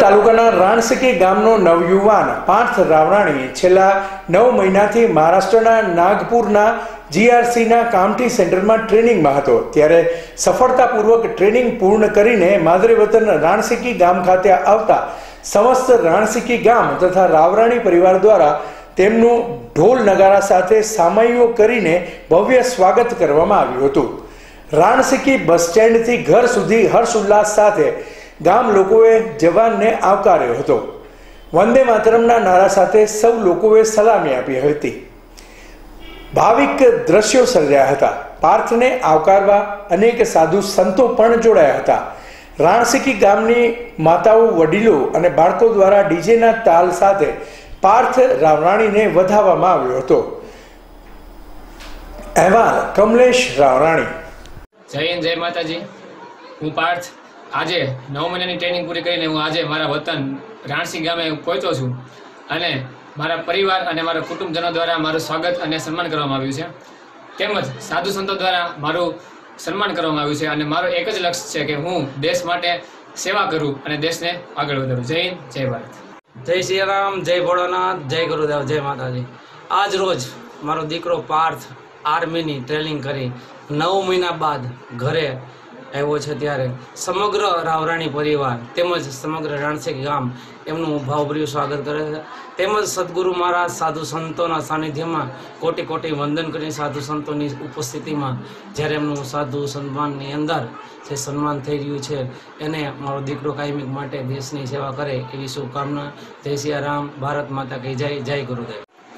તાલુકાના રાણસીકી ગામનો નવયુવાન પાર્થ રાવરાણી છેલ્લા 9 મહિનાથી મહારાષ્ટ્રના નાગપુરના જીઆરસીના કામઠી સેન્ટરમાં ટ્રેનિંગમાં હતો। ત્યારે સફળતાપૂર્વક ટ્રેનિંગ પૂર્ણ કરીને માદરે વતન રાણસીકી ગામ ખાતે આવતા સમસ્ત રાણસીકી ગામ તથા રાવરાણી પરિવાર દ્વારા તેમનું ઢોલ નગારા સાથે સામૈયો કરીને ભવ્ય સ્વાગત કરવામાં આવ્યું હતું। રાણસીકી બસ સ્ટેન્ડથી ઘર સુધી હર્ષોલ્લાસ સાથે ગામ લોકોએ જવાનને આવકાર્યો હતો। વંદે માતરમના નારા સાથે સૌ લોકોએ સલામી આપી હતી। ભાવિક દ્રશ્યો સર્જાયા હતા। પાર્થને આવકારવા અનેક સાધુ સંતો પણ જોડાયા હતા। રાણસીકી ગામની માતાઓ, વડીલો અને બાળકો દ્વારા ડીજેના તાલ સાથે પાર્થ રાવરાણીને વધાવવામાં આવ્યો હતો। અહેવાલ કમલેશ રાવરાણી। જય હિન્દ, જય માતાજી। હું પાર્થ આજે 9 મહિનાની ટ્રેનિંગ પૂરી કરીને હું આજે મારા વતન રાણસી ગામે પહોંચ્યો છું અને મારા પરિવાર અને મારા કુટુંબજનો દ્વારા મારું સ્વાગત અને સન્માન કરવામાં આવ્યું છે, તેમજ સાધુ સંતો દ્વારા મારું સન્માન કરવામાં આવ્યું છે અને મારો એક જ લક્ષ્ય છે કે હું દેશ માટે સેવા કરું અને દેશને આગળ વધારું। જય હિન્દ, જય ભારત। જય શ્રી રામ, જય ભોળાનાથ, જય ગુરુદેવ, જય માતાજી। આજ રોજ મારો દીકરો પાર્થ આર્મીની ટ્રેનિંગ કરી 9 મહિના બાદ ઘરે આવ્યો છે, ત્યારે સમગ્ર રાવરાણી પરિવાર તેમજ સમગ્ર રાણસીકી ગામ એમનું ભાવભર્યું સ્વાગત કરે છે। તેમજ સદગુરુ મહારાજ સાધુ સંતોના સાનિધ્યમાં કોટી કોટી વંદન કરીને સાધુ સંતોની ઉપસ્થિતિમાં જ્યારે એમનું સાધુ સન્માનની અંદર જે સન્માન થઈ રહ્યું છે એને મારો દીકરો કાયમિક માટે દેશની સેવા કરે એવી શુભકામના। જય સિયારામ, ભારત માતા કી જય, જય ગુરુદેવ।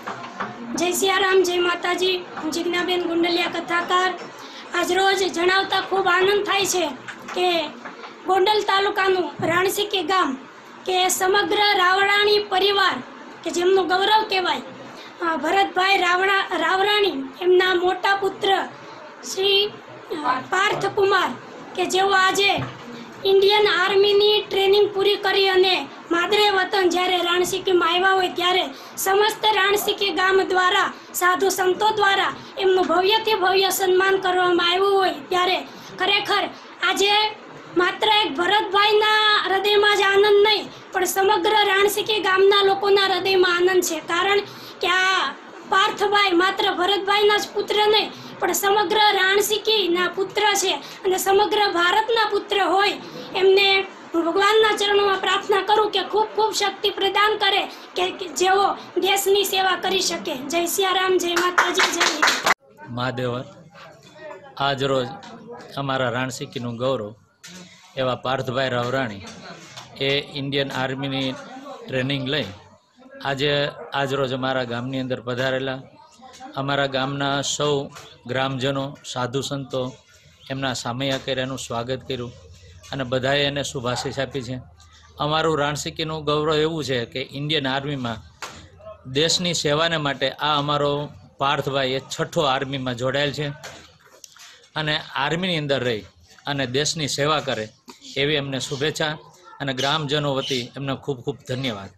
જય સિયારામ, જય માતાજી। હું જિજ્ઞાબેન ગુંડલિયા કથાકાર। આજ રોજ જણાવતા ખૂબ આનંદ થાય છે કે ગોંડલ તાલુકાનું રાણસીકી ગામ કે સમગ્ર રાવરાણી પરિવાર કે જેમનું ગૌરવ કહેવાય, ભરતભાઈ રાવરાણી એમના મોટા પુત્ર શ્રી પાર્થ કુમાર કે જેઓ આજે ઇન્ડિયન આર્મીની ટ્રેનિંગ પૂરી કરી અને માદરે વતન જ્યારે રાણસીકીમાં આવ્યા હોય ત્યારે સમસ્ત રાણસીકી ગામ દ્વારા સાધુ સંતો દ્વારા એમનું ભવ્યથી ભવ્ય સન્માન કરવામાં આવ્યું હોય ત્યારે ખરેખર આજે માત્ર એક ભરતભાઈના હૃદયમાં જ આનંદ નહીં પણ સમગ્ર રાણસીકી ગામના લોકોના હૃદયમાં આનંદ છે, કારણ કે આ પાર્થભાઈ માત્ર ભરતભાઈના જ પુત્ર નહીં પણ સમગ્ર રાણસીકીના પુત્ર છે અને સમગ્ર ભારતના પુત્ર હોય એમને ભગવાનના ચરણોમાં પ્રાર્થના કરું કે ખૂબ ખૂબ શક્તિ પ્રદાન કરે કે જેઓ દેશની સેવા કરી શકે। જય સિયારામ, જય માતાજી, જય મહાદેવર। આજ રોજ અમારા રાણસીકીનું ગૌરવ એવા પાર્થભાઈ રાવરાણી એ ઇન્ડિયન આર્મીની ટ્રેનિંગ લઈ આજ રોજ અમારા ગામની અંદર પધારેલા। અમારા ગામના સૌ ગ્રામજનો, સાધુ સંતો એમના સામૈયા કર્યાનું સ્વાગત કર્યું અને બધાએ એને શુભાશીષ આપી છે। અમારું રાણસીકીનું ગૌરવ એવું છે કે ઇન્ડિયન આર્મીમાં દેશની સેવાને માટે આ અમારો પાર્થભાઈ એ 6ઠો આર્મીમાં જોડાયેલ છે અને આર્મીની અંદર રહી અને દેશની સેવા કરે એવી એમને શુભેચ્છા અને ગ્રામજનો વતી એમને ખૂબ ખૂબ ધન્યવાદ।